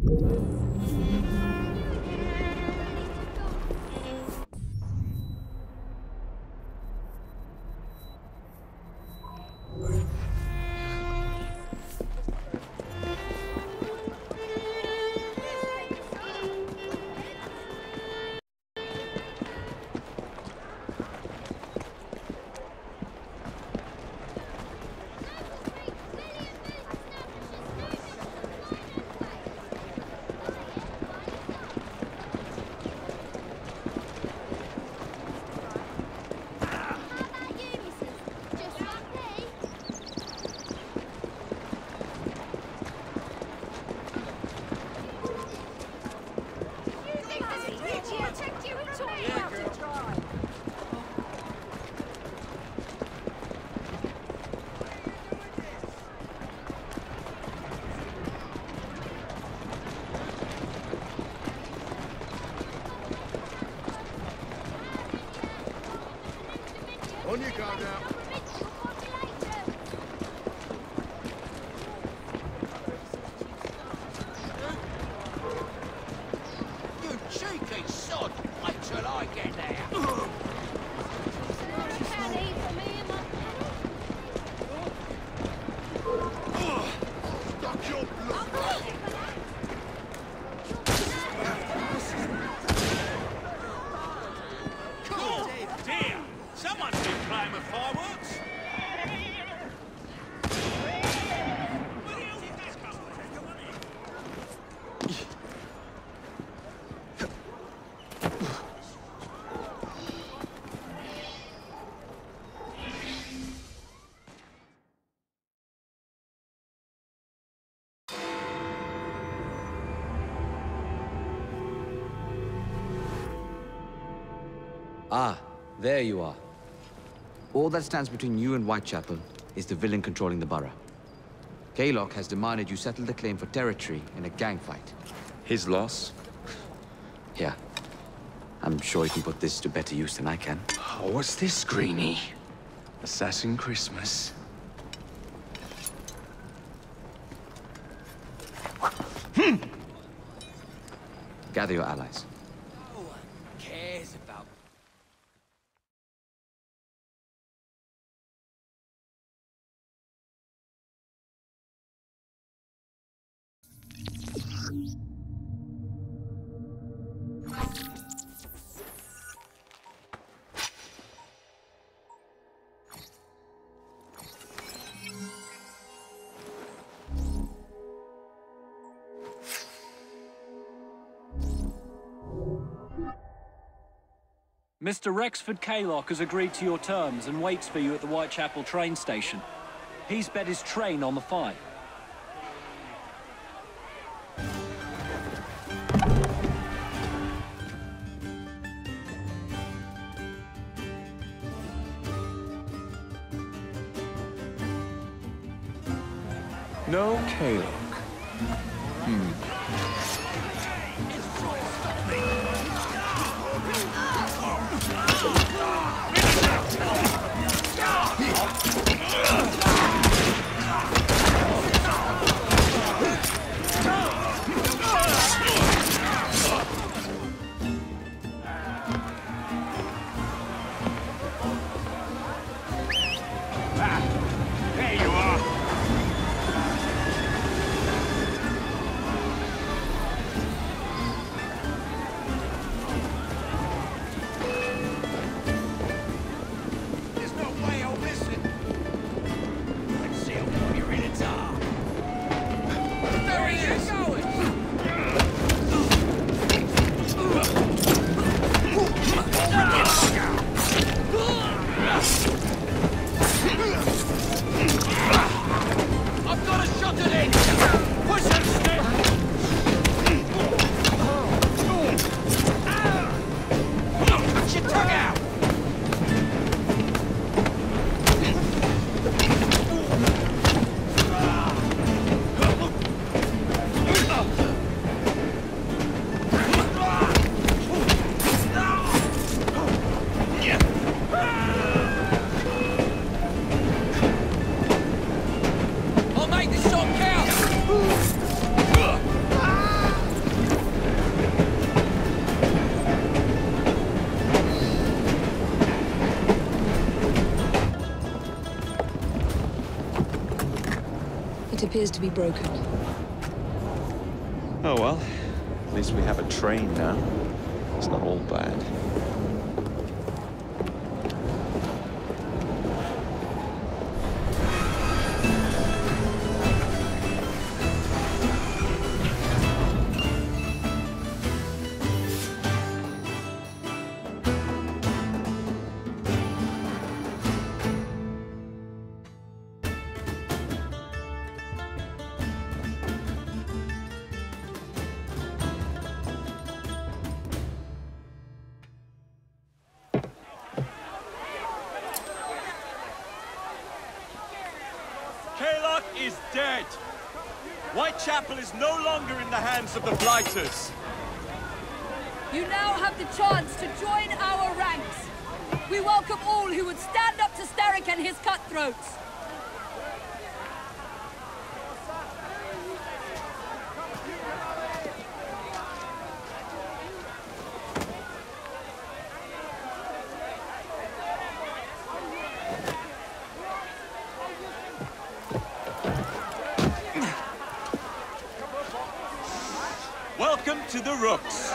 On you go now. You cheeky sod! Wait till I get there. Stuck your blood. Cool! Dear! Someone's been playing with fireworks! Ah, there you are. All that stands between you and Whitechapel is the villain controlling the borough. Kaylock has demanded you settle the claim for territory in a gang fight. His loss? Yeah. I'm sure he can put this to better use than I can. Oh, what's this, Greenie? Assassin Christmas. Gather your allies. No one cares about... Mr. Rexford Kaylock has agreed to your terms and waits for you at the Whitechapel train station. He's bet his train on the fight. No Kaylock. There you are! appears to be broken. Oh well, at least we have a train now. It's not all bad. Kaylock is dead! Whitechapel is no longer in the hands of the Blighters. You now have the chance to join our ranks. We welcome all who would stand up to Starrick and his cutthroats. Welcome to the Rooks.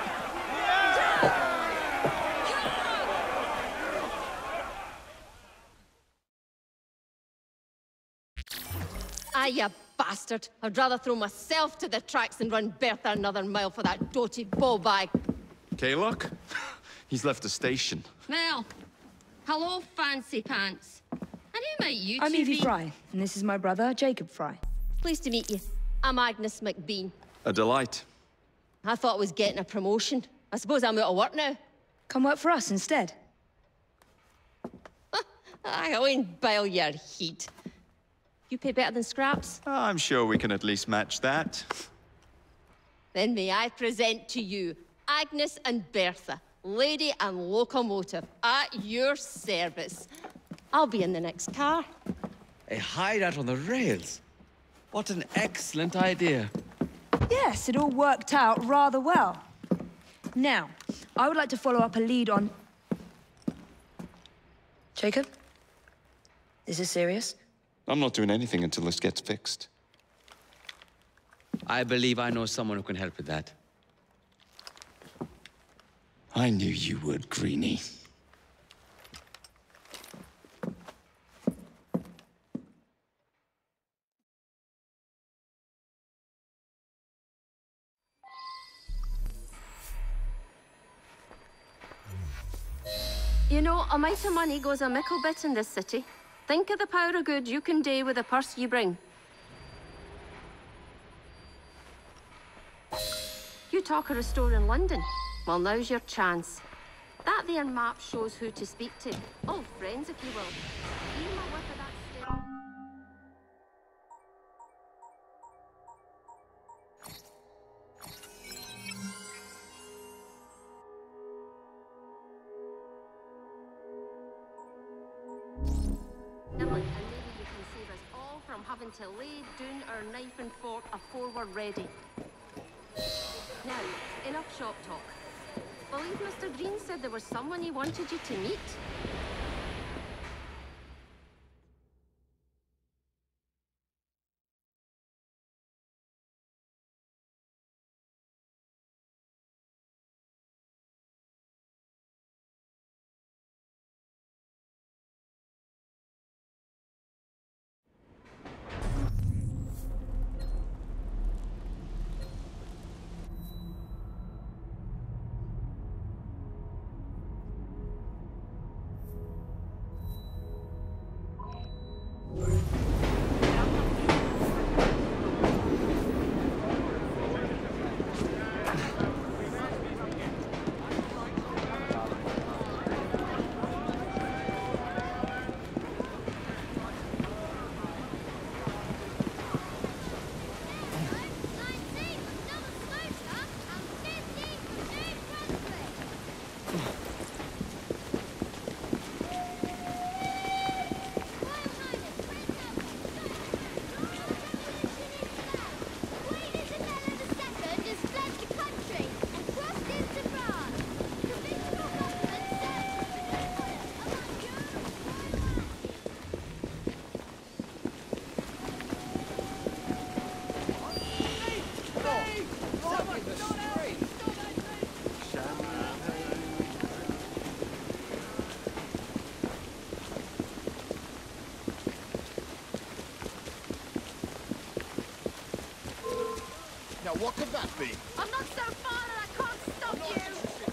Ah, you bastard. I'd rather throw myself to the tracks than run Bertha another mile for that doty ball-bag. Kaylock? He's left the station. Well, hello, fancy pants. And who might you I'm two Evie be? Fry, and this is my brother, Jacob Fry. Pleased to meet you. I'm Agnes McBean. A delight. I thought I was getting a promotion. I suppose I'm out of work now. Come work for us instead. I won't bile your heat. You pay better than scraps? I'm sure we can at least match that. Then may I present to you Agnes and Bertha, lady and locomotive, at your service. I'll be in the next car. A hideout on the rails. What an excellent idea. Yes, it all worked out rather well. Now, I would like to follow up a lead on... Jacob? Is this serious? I'm not doing anything until this gets fixed. I believe I know someone who can help with that. I knew you would, Greenie. You know, a mite of money goes a mickle bit in this city. Think of the power of good you can do with the purse you bring. You talk of a store in London. Well, now's your chance. That there map shows who to speak to. Old friends, if you will. Even a whiff of that still. And maybe you can save us all from having to lay down our knife and fork afore we're ready. Now, enough shop talk. Believe Mr. Green said there was someone he wanted you to meet. Now, what could that be? I'm not so far that I can't stop you!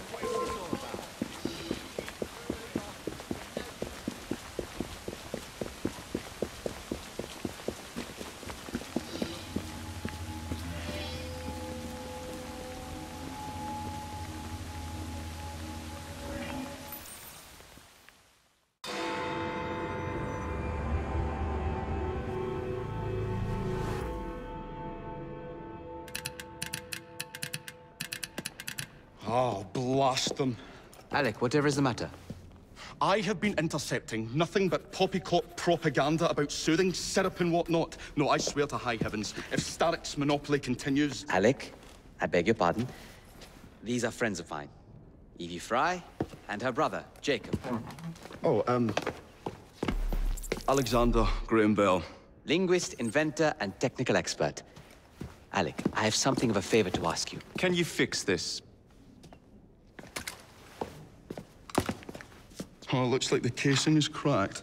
Oh, blast them. Alec, whatever is the matter? I have been intercepting nothing but poppycock propaganda about soothing syrup and whatnot. No, I swear to high heavens, if Starrick's monopoly continues... Alec, I beg your pardon. These are friends of mine. Evie Fry and her brother, Jacob. Oh, Alexander Graham Bell. Linguist, inventor, and technical expert. Alec, I have something of a favor to ask you. Can you fix this? Oh, looks like the casing is cracked.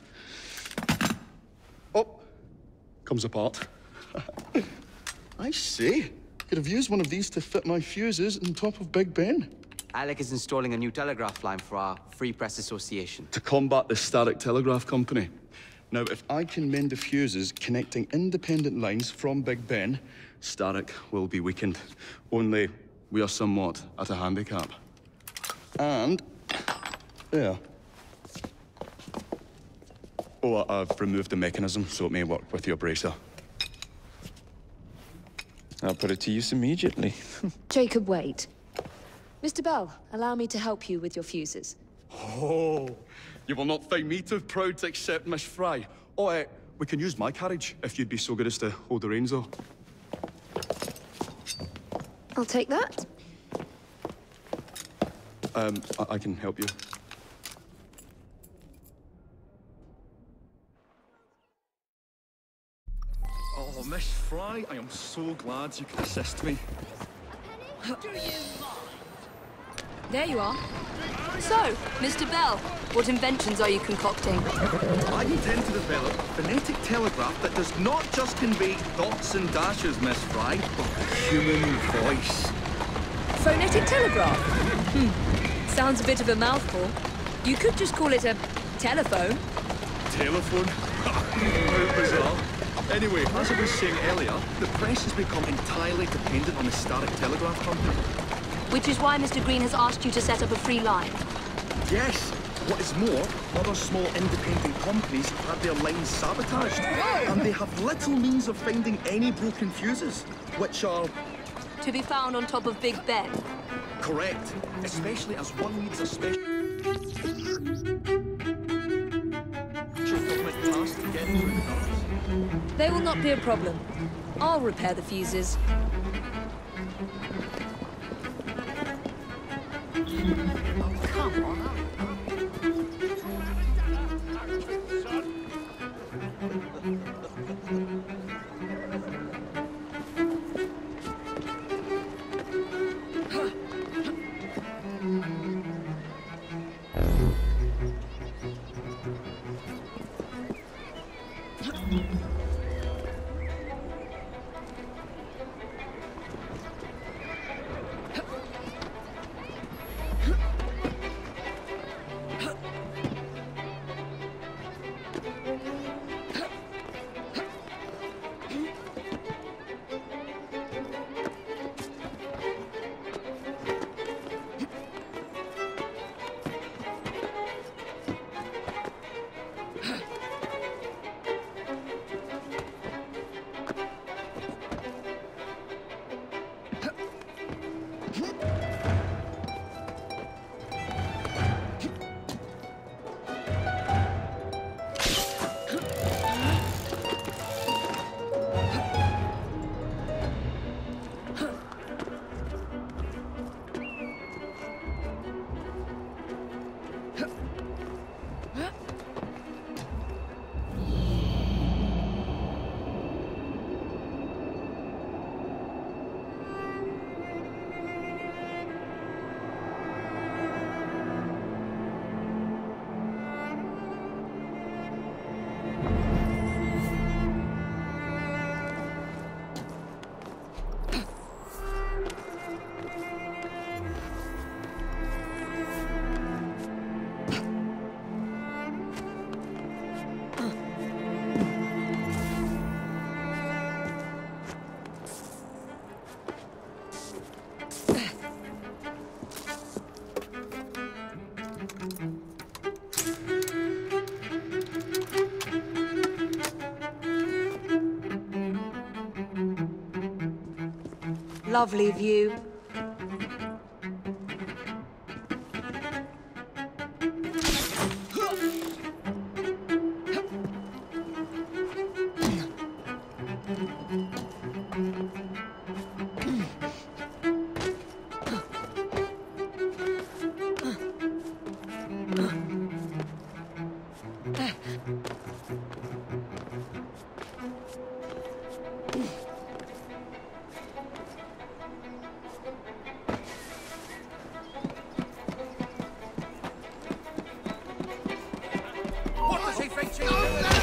Oh, comes apart. I see. Could have used one of these to fit my fuses on top of Big Ben. Alec is installing a new telegraph line for our Free Press Association. To combat the Starrick Telegraph Company. Now, if I can mend the fuses connecting independent lines from Big Ben, Starrick will be weakened. Only we are somewhat at a handicap. And... there. Oh, I've removed the mechanism so it may work with your bracer. I'll put it to use immediately. Jacob, wait. Mr. Bell, allow me to help you with your fuses. Oh, you will not find me too proud to accept Miss Fry. Oh, we can use my carriage, if you'd be so good as to hold the reins, though. I'll take that. I can help you. Oh, Miss Fry, I am so glad you could assist me. There you are. So, Mr. Bell, what inventions are you concocting? I intend to develop a phonetic telegraph that does not just convey dots and dashes, Miss Fry, but a human voice. Phonetic telegraph? Sounds a bit of a mouthful. You could just call it a telephone. Telephone? How bizarre. Anyway, as I was saying earlier, the press has become entirely dependent on the Starrick Telegraph Company. Which is why Mr. Green has asked you to set up a free line. Yes. What is more, other small independent companies have had their lines sabotaged. And they have little means of finding any broken fuses, which are... To be found on top of Big Ben. Correct. Especially as one needs a special government task to get through the guards. They will not be a problem. I'll repair the fuses. Oh, come on. lovely view. What does he think she's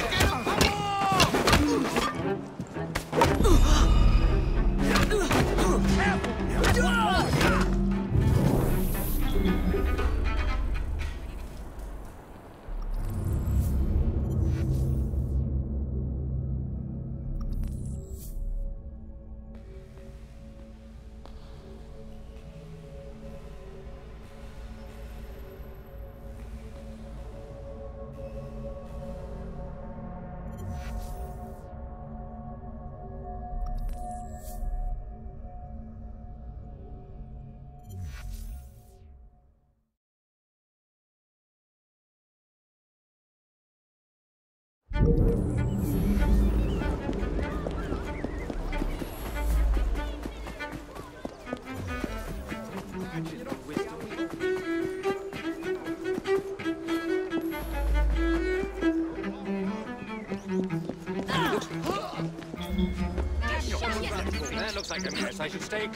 That looks like a mess. I should stay.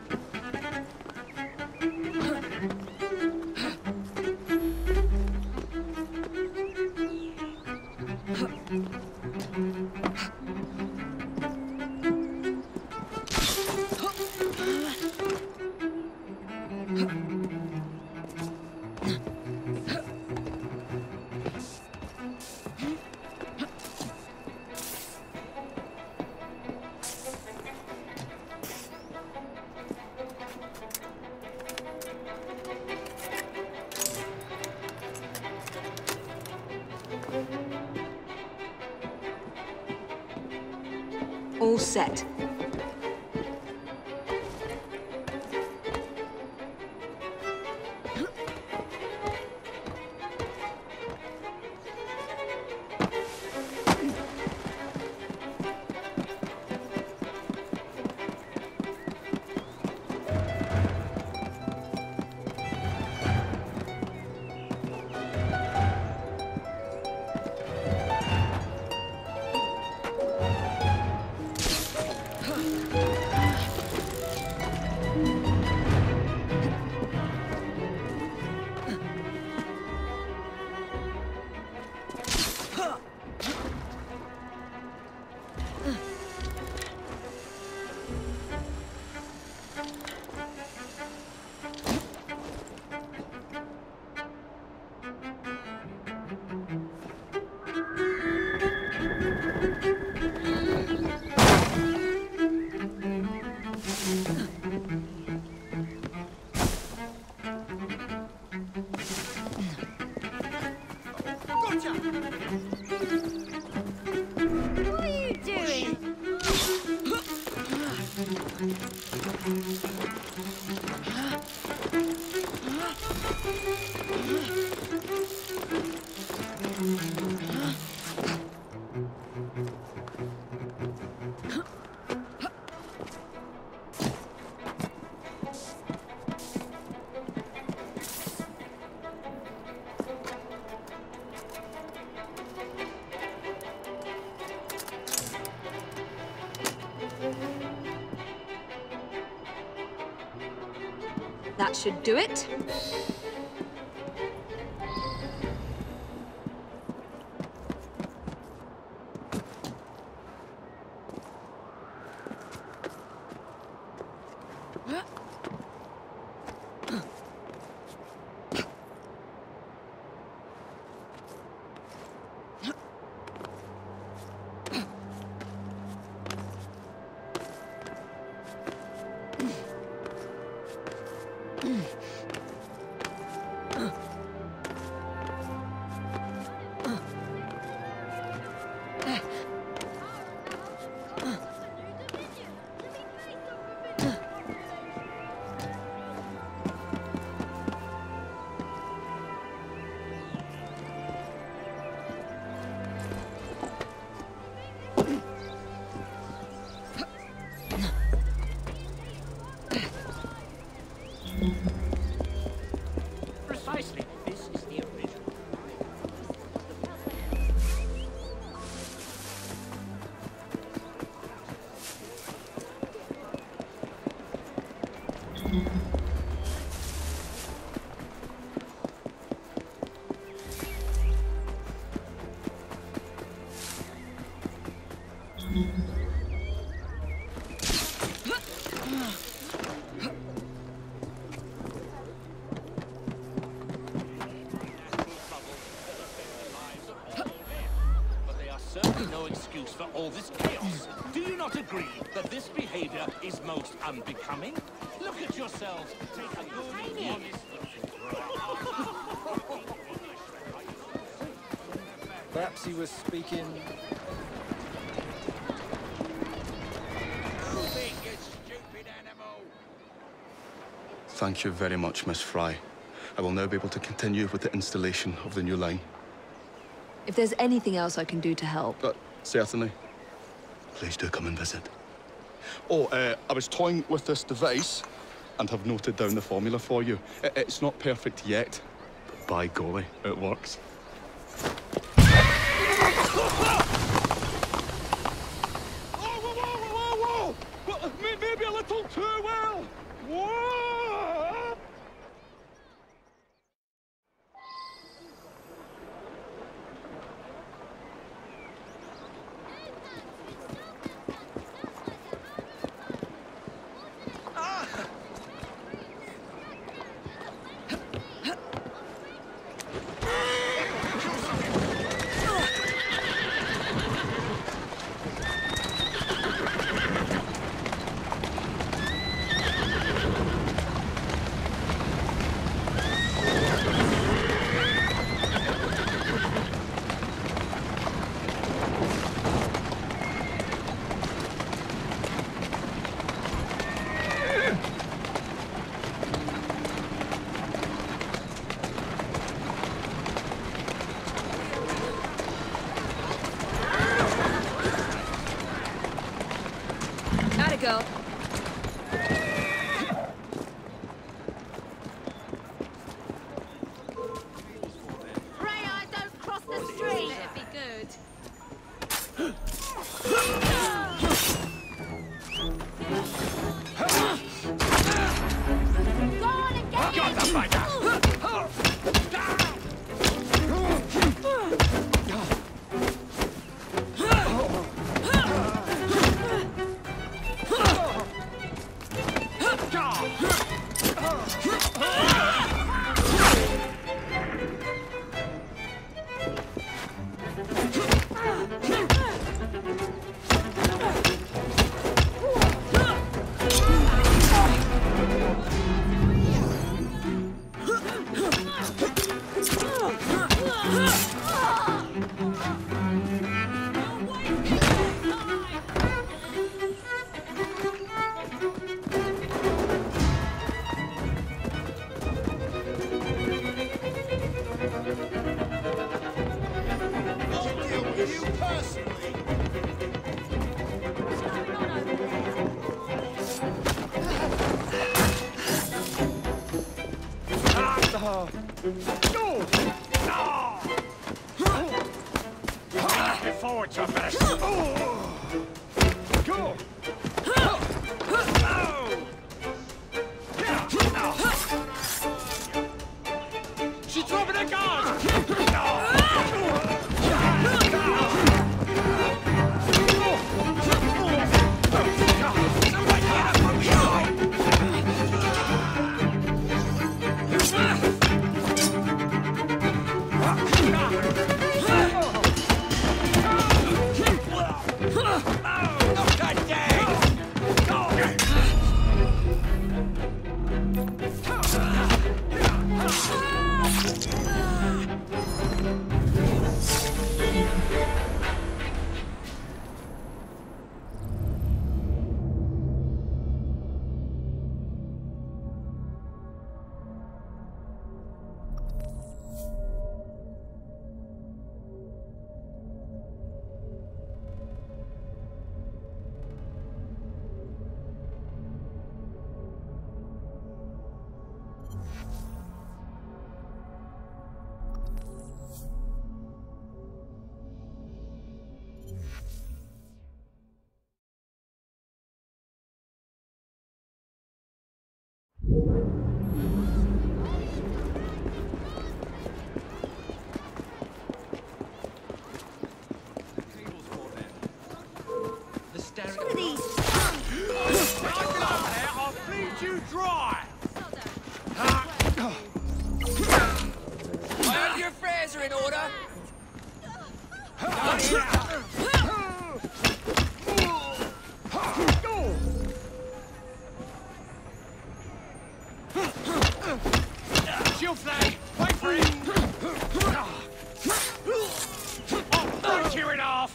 All set. What are you doing? That should do it. Precisely. This is the original. No excuse for all this chaos. Do you not agree that this behavior is most unbecoming? Look at yourselves. Take a good, honest Perhaps he was speaking... Thank you very much, Miss Fry. I will now be able to continue with the installation of the new line. If there's anything else I can do to help... Certainly. Please do come and visit. Oh, I was toying with this device and have noted down the formula for you. It's not perfect yet, but by golly, it works. Whoa! Maybe a little too well! Whoa! Go. Freya, don't cross the street! It'd be good. Go on and get Got the fighter! Forward, your best. Go. She's dropping a guard. Not that dead! I'll feed you dry! All your affairs are in order. Shield flag! Wait for it! I'll bite you in half!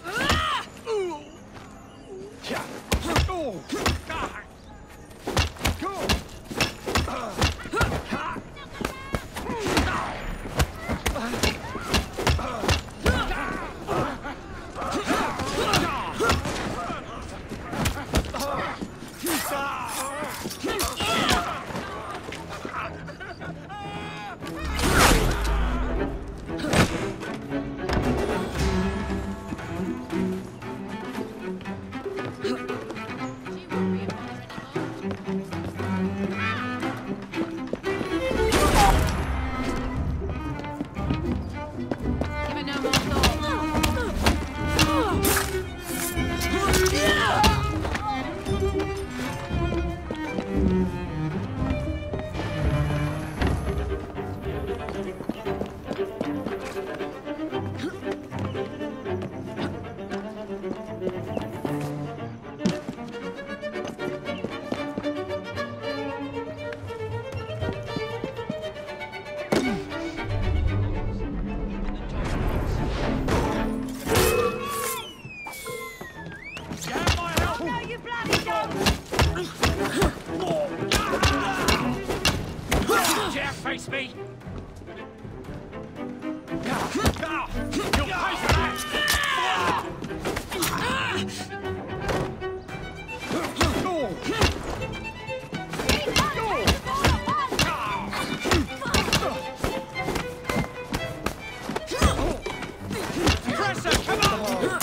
Face me! You'll pay for that! Presser, come on!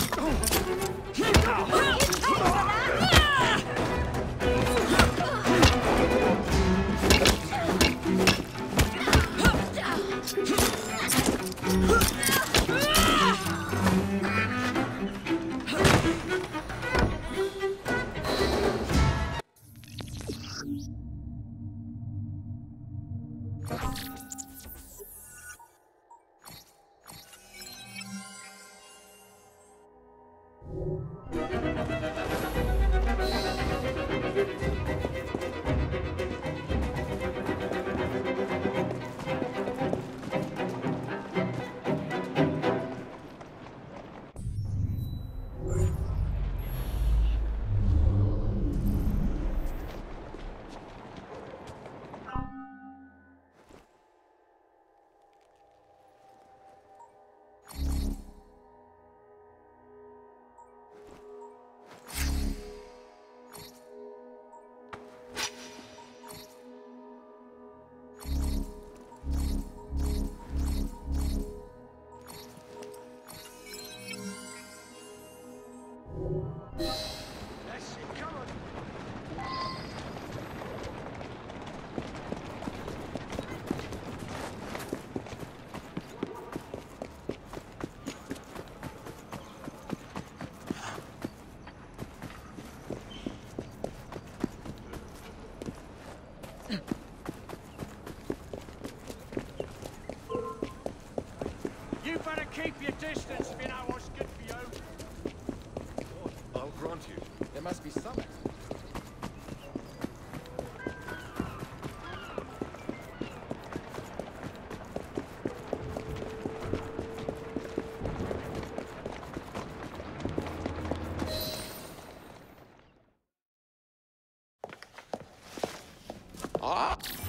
You better keep your distance if you know what's good for you. I'll grant you. There must be something. Ah!